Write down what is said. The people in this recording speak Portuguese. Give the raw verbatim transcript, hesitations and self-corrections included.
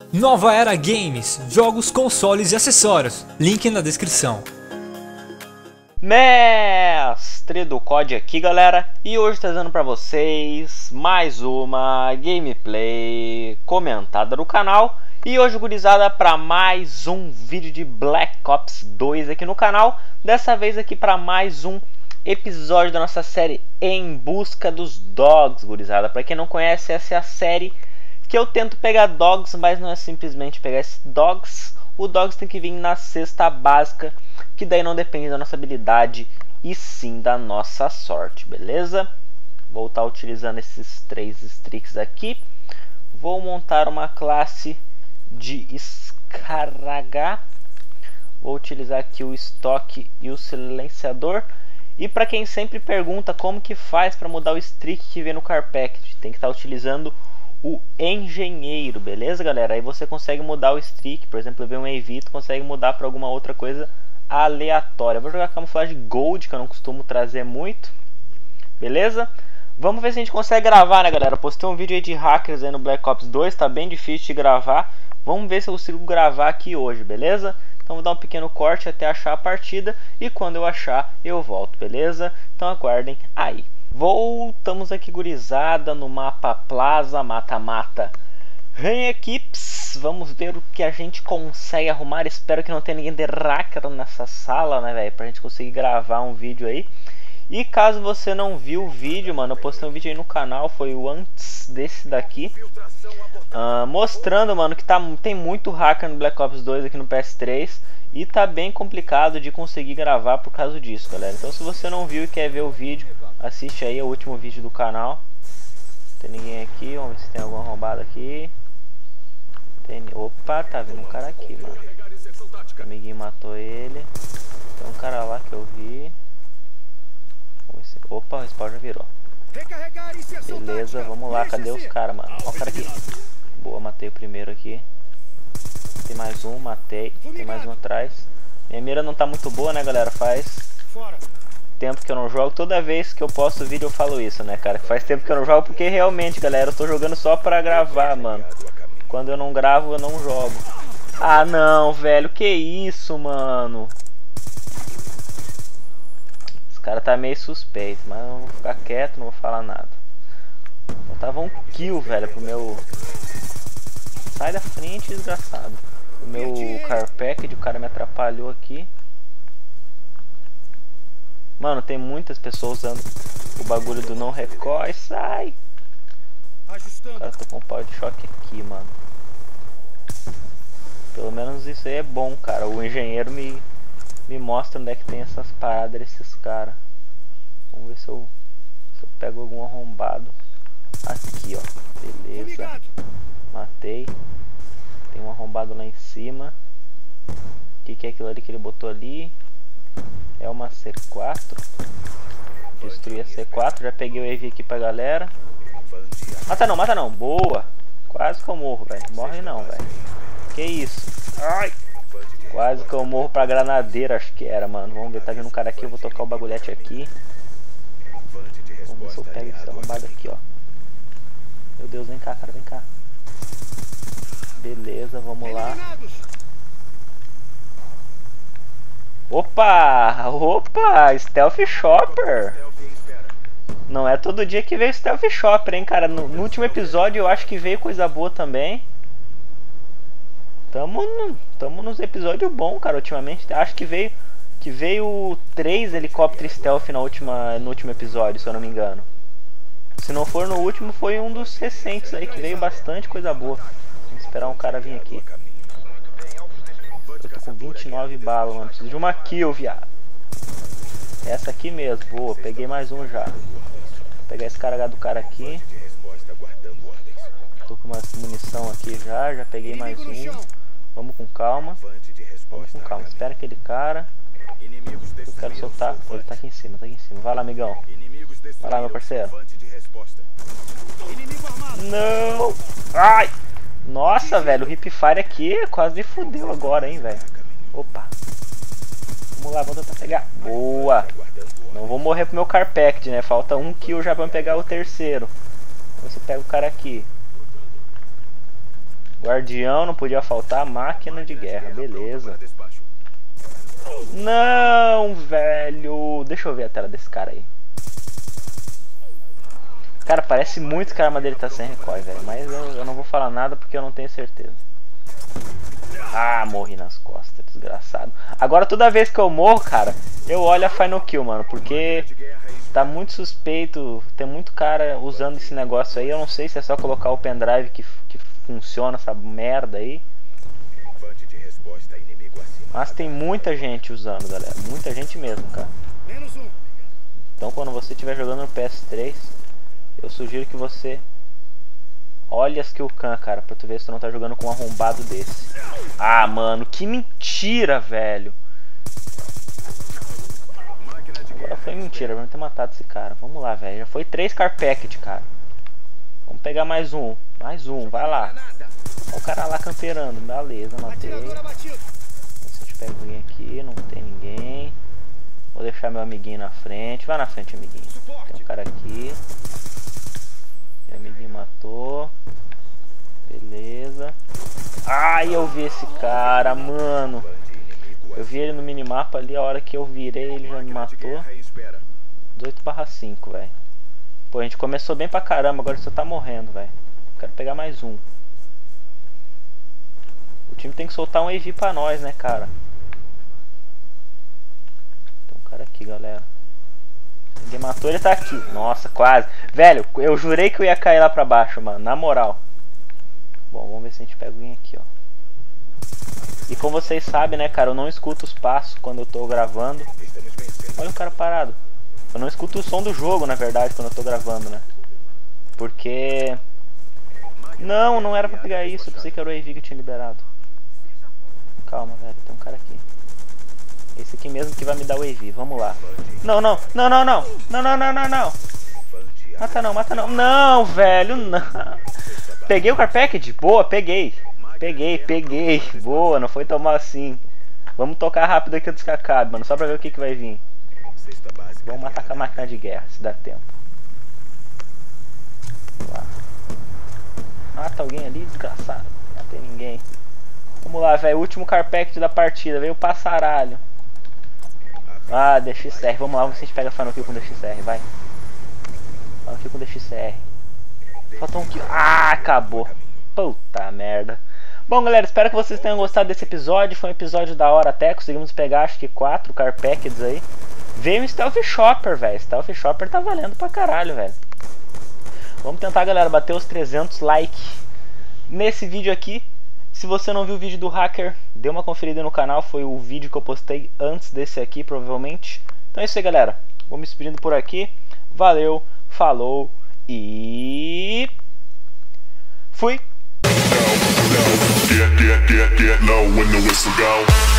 Nova Era Games, jogos, consoles e acessórios, link na descrição. Mestre do C O D aqui, galera, e hoje trazendo pra vocês mais uma gameplay comentada do canal. E hoje, gurizada, para mais um vídeo de Black Ops dois aqui no canal. Dessa vez aqui para mais um episódio da nossa série Em Busca dos Dogs, gurizada. Para quem não conhece, essa é a série que eu tento pegar dogs, mas não é simplesmente pegar esses dogs. O dogs tem que vir na cesta básica, que daí não depende da nossa habilidade e sim da nossa sorte, beleza? Vou estar utilizando esses três streaks aqui. Vou montar uma classe de Skaragá. Vou utilizar aqui o estoque e o silenciador. E para quem sempre pergunta como que faz para mudar o streak que vem no car package, tem que estar utilizando o engenheiro, beleza, galera? Aí você consegue mudar o streak, por exemplo, ver um evito, consegue mudar para alguma outra coisa aleatória. Eu vou jogar camuflagem gold, que eu não costumo trazer muito, beleza? Vamos ver se a gente consegue gravar, né, galera? Eu postei um vídeo aí de hackers aí no Black Ops dois, tá bem difícil de gravar. Vamos ver se eu consigo gravar aqui hoje, beleza? Então vou dar um pequeno corte até achar a partida e quando eu achar eu volto, beleza? Então aguardem aí. Voltamos aqui, gurizada, no mapa Plaza Mata-Mata Rain Equipes. Vamos ver o que a gente consegue arrumar. Espero que não tenha ninguém de hacker nessa sala, né, velho? Pra gente conseguir gravar um vídeo aí. E caso você não viu o vídeo, mano, eu postei um vídeo aí no canal, foi o antes desse daqui, uh, mostrando, mano, que tá, tem muito hacker no Black Ops dois aqui no P S três. E tá bem complicado de conseguir gravar por causa disso, galera. Então se você não viu e quer ver o vídeo, assiste aí o último vídeo do canal. Não tem ninguém aqui, vamos ver se tem alguma arrombada aqui. Tem... Opa, tá vindo um cara aqui, mano. O amiguinho matou ele. Tem um cara lá que eu vi. Opa, o spawn já virou. Beleza, vamos lá, cadê os caras, mano? Ó o cara aqui. Boa, matei o primeiro aqui. Tem mais um, matei. Tem mais um atrás. Minha mira não tá muito boa, né, galera? Faz tempo que eu não jogo. Toda vez que eu posto vídeo eu falo isso, né, cara? Faz tempo que eu não jogo porque realmente, galera, eu tô jogando só pra gravar, mano. Quando eu não gravo, eu não jogo. Ah, não, velho. Que isso, mano? Esse cara tá meio suspeito, mas eu não vou ficar quieto, não vou falar nada. Faltava um kill, velho, pro meu... Sai da frente, desgraçado. O meu car package, o cara me atrapalhou aqui. Mano, tem muitas pessoas usando o bagulho do não recoil. Sai! O cara tá com um pau de choque aqui, mano. Pelo menos isso aí é bom, cara. O engenheiro me, me mostra onde é que tem essas paradas desses caras. Vamos ver se eu, se eu pego algum arrombado. Aqui, ó. Beleza. Matei. Tem um arrombado lá em cima. O que, que é aquilo ali que ele botou ali? É uma C quatro. Destruí a C quatro. Já peguei o E V aqui pra galera. Mata não, mata não. Boa. Quase que eu morro, velho. Morre não, velho. Que isso? Ai. Quase que eu morro pra granadeira, acho que era, mano. Vamos ver, tá vindo um cara aqui. Eu vou tocar o bagulhete aqui. Vamos ver se eu pego esse arrombado aqui, ó. Meu Deus, vem cá, cara, vem cá. Beleza, vamos lá. Opa! Opa! Stealth Shopper! Não é todo dia que veio Stealth Shopper, hein, cara? No, no último episódio eu acho que veio coisa boa também. Tamo, no, tamo nos episódios bons, cara, ultimamente. Acho que veio que veio três helicópteros stealth na última, no último episódio, se eu não me engano. Se não for no último, foi um dos recentes aí, que veio bastante coisa boa. Vamos esperar um cara vir aqui. Eu tô com vinte e nove balas, mano. Preciso de uma kill, viado. Essa aqui mesmo, boa. Peguei mais um já. Vou pegar esse carregado do cara aqui. Tô com uma munição aqui já. Já peguei mais um. Vamos com calma. Vamos com calma. Espera aquele cara. Eu quero soltar. Ele tá aqui em cima, tá aqui em cima. Vai lá, amigão. Vai lá, meu parceiro. Não! Ai! Nossa, velho, o hipfire aqui quase me fudeu agora, hein, velho. Opa. Vamos lá, vamos tentar pegar. Boa. Não vou morrer pro meu car package, né? Falta um kill já pra pegar o terceiro. Vamos ver se eu pego o cara aqui. Guardião, não podia faltar. Máquina de guerra, beleza. Não, velho. Deixa eu ver a tela desse cara aí. Cara, parece muito que a arma dele tá sem recoil, velho. Mas eu, eu não vou falar nada porque eu não tenho certeza. Ah, morri nas costas, desgraçado. Agora toda vez que eu morro, cara, eu olho a Final Kill, mano. Porque tá muito suspeito. Tem muito cara usando esse negócio aí. Eu não sei se é só colocar o pendrive que, que funciona essa merda aí. Mas tem muita gente usando, galera. Muita gente mesmo, cara. Então quando você estiver jogando no P S três, eu sugiro que você olhe as killcam, cara, pra tu ver se tu não tá jogando com um arrombado desse. Ah, mano, que mentira, velho. Agora foi mentira, vamos ter matado esse cara. Vamos lá, velho. Já foi três car packet, cara. Vamos pegar mais um. Mais um, vai lá. Olha o cara lá camperando. Beleza, matei. Se a gente pega alguém aqui, não tem ninguém. Vou deixar meu amiguinho na frente. Vai na frente, amiguinho. Tem um cara aqui. Meu amiguinho matou. Beleza. Ai, eu vi esse cara, mano. Eu vi ele no minimapa ali. A hora que eu virei, ele já me matou. dezoito barra cinco, velho. Pô, a gente começou bem pra caramba. Agora só tá morrendo, velho. Quero pegar mais um. O time tem que soltar um A V pra nós, né, cara? Tem um cara aqui, galera. Ninguém matou, ele tá aqui. Nossa, quase. Velho, eu jurei que eu ia cair lá pra baixo, mano. Na moral. Bom, vamos ver se a gente pega alguém aqui, ó. E como vocês sabem, né, cara, eu não escuto os passos quando eu tô gravando. Olha o cara parado. Eu não escuto o som do jogo, na verdade, quando eu tô gravando, né? Porque... Não, não era pra pegar isso. Eu pensei que era o A V que eu tinha liberado. Calma, velho. Tem um cara aqui. Esse aqui mesmo que vai me dar o A V. Vamos lá. Não, não. Não, não, não. Não, não, não, não, não. Mata não, mata não. Não, velho, não. Peguei o car package? Boa, peguei. Peguei, peguei. Boa, não foi tomar assim. Vamos tocar rápido aqui antes que acabe, mano. Só pra ver o que, que vai vir. Vamos matar com a máquina de guerra, se dá tempo. Vamos lá. Mata alguém ali, desgraçado. Não tem ninguém. Vamos lá, velho. Último car package da partida. Veio o passaralho. Ah, D X R. Vamos lá, vamos ver se a gente pega Final Kill com D X R, vai. Final Kill com D X R. Faltou um kill. Ah, acabou. Puta merda. Bom, galera, espero que vocês tenham gostado desse episódio. Foi um episódio da hora até. Conseguimos pegar, acho que quatro car packages aí. Veio um Stealth Shopper, velho. Stealth Shopper tá valendo pra caralho, velho. Vamos tentar, galera, bater os trezentos likes nesse vídeo aqui. Se você não viu o vídeo do hacker, dê uma conferida no canal. Foi o vídeo que eu postei antes desse aqui, provavelmente. Então é isso aí, galera. Vou me despedindo por aqui. Valeu, falou e... fui! Get, get, get, get low when the whistle go.